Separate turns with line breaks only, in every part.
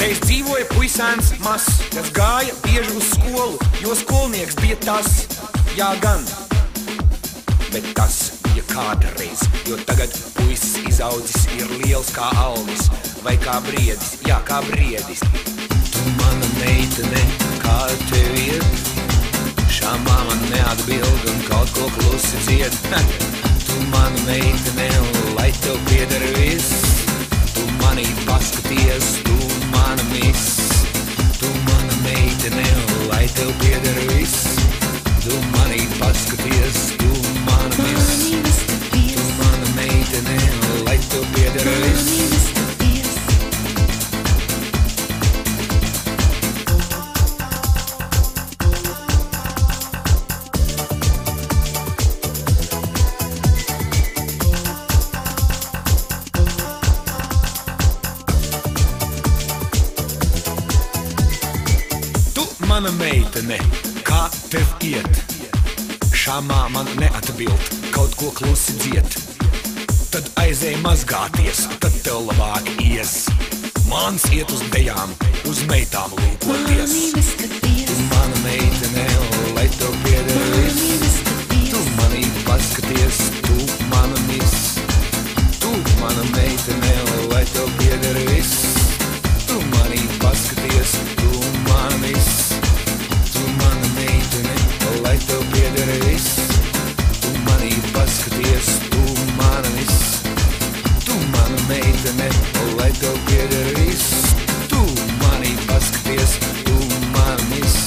Reiz dzīvoja puisēns mazs, kas gāja bieži uz skolu, jo skolnieks bija tas, jā gan. Bet tas bija kādreiz, jo tagad puisis izaudzis ir liels kā alnis, vai kā briedis, jā, kā briedis. Tu mana meitene, kā tev iet? Šā mamma neatbild un kaut ko klusi dzied. Tu mana meitene, lai tev pieder viss. Tu manī paskaties, tu mana miss. Tu mana meitene, lai tev pieder viss. Tu manī paskaties, tu mana miss. Tu mana meitene, lai tev pieder viss. Mana meitene, kā tev iet? Šā mamma neatbild, kaut ko klusi dzied. Tad aizej mazgāties, tad tev labāk ies. Mans iet uz dejām, uz meitām lūkoties. Tu mana meitene, lai tev pieder viss. Tu manī paskaties, tu mana miss. Tu mana meitene, lai tev pieder viss. Tu manī paskaties, tu mana miss. Lai tev pieder viss. Tu manī paskaties, tu mana miss. Tu mana meitene, lai tev pieder viss. Tu manī paskaties, tu mana miss.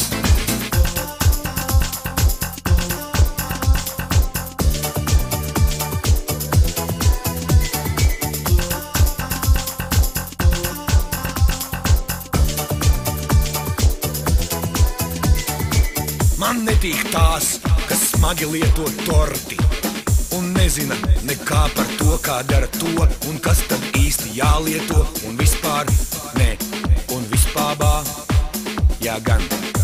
Man netīk tās, kas smagi lieto torti un nezina nekā par to, kā dara to un kas tad īsti jālieto un vispār, ne, un vispābā, jā gan.